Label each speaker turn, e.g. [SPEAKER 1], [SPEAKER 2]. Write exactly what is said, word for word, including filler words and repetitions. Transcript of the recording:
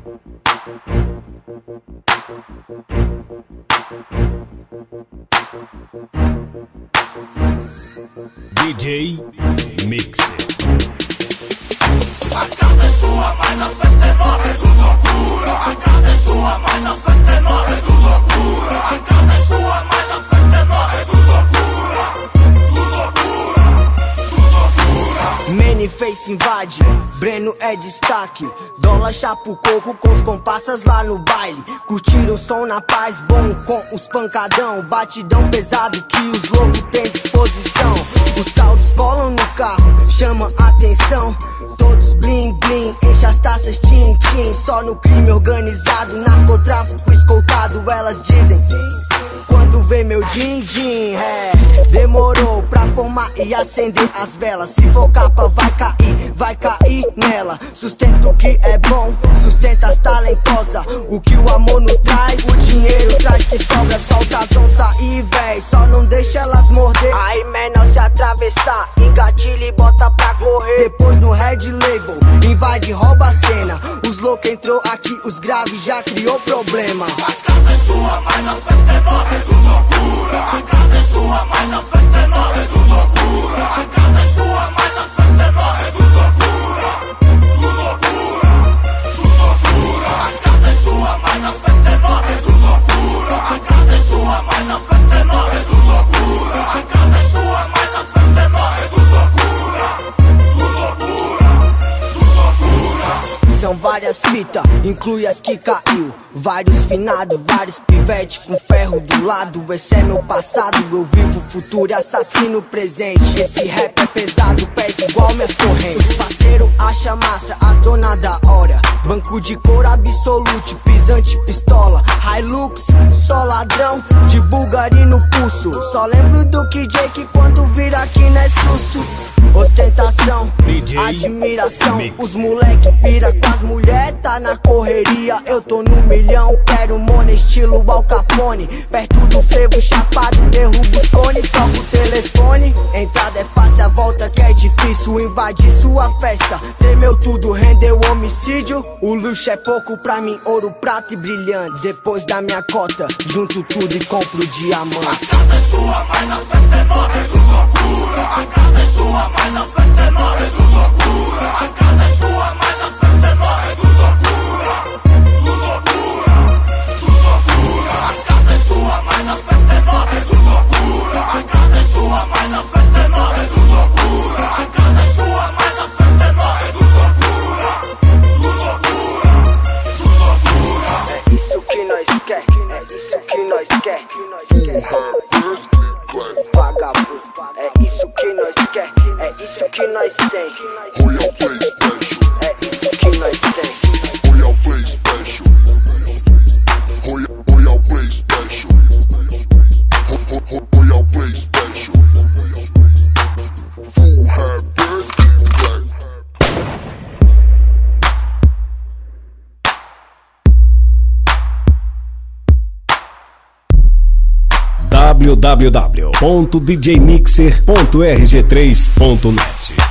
[SPEAKER 1] D J Mixer.
[SPEAKER 2] A casa é sua, mas a festa é nossa, é do loucura. A casa é sua, mas a festa é nossa, é do loucura. A casa é sua, mas a festa é nossa, é do loucura. Do loucura, do loucura.
[SPEAKER 3] Maniface invade, Breno é destaque. Dólar chapa o coco com os comparsas lá no baile. Curtiram o som na paz, bom com os pancadão. Batidão pesado que os loucos têm disposição. Os saldos colam no carro, chamam atenção. Todos bling bling, enche as taças tim tim. Só no crime organizado, narcotráfico escoltado. Elas dizem quando vê meu din din, é. Demorou pra formar e acender as velas. Se for capa vai cair, vai cair nela. Sustento que é bom, sustenta as talentosas. O que o amor não traz, o dinheiro traz que sobra. Solta as onças e véi, só não deixa elas morder. Aí menor se atravessar, engatilha e bota pra correr. Depois no Red Label, invade, rouba a cena. Os loucos entrou aqui, os graves já criou problema.
[SPEAKER 2] A casa é sua, mas a festa é nossa, é do loucura. A casa é sua, mas a festa é nossa, é do loucura. A casa é sua, mas a festa é nossa, é do loucura. Do loucura, do loucura. A casa é sua, mas a festa é nossa, é do loucura. A casa é sua, mas a festa é nossa, é do loucura. A casa é sua, mas a festa é nossa, é do loucura. Do loucura, do loucura.
[SPEAKER 3] São várias fitas, inclui as que caiu. Vários finados, vários pivete com ferro do lado. Esse é meu passado, eu vivo o futuro e assassino o presente. Esse rap é pesado, pesa igual minhas correntes. Os parceiros acham massa, as donas da hora. Banco de couro absolute, pisante, pistola. Hilux, só ladrão, de Bulgari no pulso. Só lembro do K J que quando vira aqui não é susto. Ostentação,
[SPEAKER 1] D J
[SPEAKER 3] admiração.
[SPEAKER 1] Mix.
[SPEAKER 3] Os moleque pira com as mulher, tá na correria. Eu tô no milhão, quero mono estilo Al Capone. Perto do frevo chapado, derrubo os cones, toco o telefone. Entrada é fácil, a volta que é difícil. Invadir sua festa, tremeu tudo, rendeu homicídio. O luxo é pouco pra mim, ouro, prata e brilhante. Depois da minha cota, junto tudo e compro diamante.
[SPEAKER 2] A casa é sua, mas a festa é nossa, é do loucura. A casa é sua, mas a festa é nossa, é do loucura. A casa é sua, mas a festa é nossa, é do loucura. Do loucura, do loucura. A casa é sua, mas a festa é nossa, é do loucura. A casa é sua, mas a festa é nossa, é do loucura. A casa é sua, mas a festa é nossa, é do loucura. Do loucura, do loucura.
[SPEAKER 3] É isso que nós quer, é isso que nós quer. Vagabundo, é isso que nós quer, é isso que nós tem.
[SPEAKER 4] Royal Play Special.
[SPEAKER 3] É isso que nós tem.
[SPEAKER 4] Royal Play Special. Royal, Royal Play Special. Ro- ro- ro- Royal Play Special. Full hair, bird, black.
[SPEAKER 1] w w w ponto d j mixer ponto r g três ponto net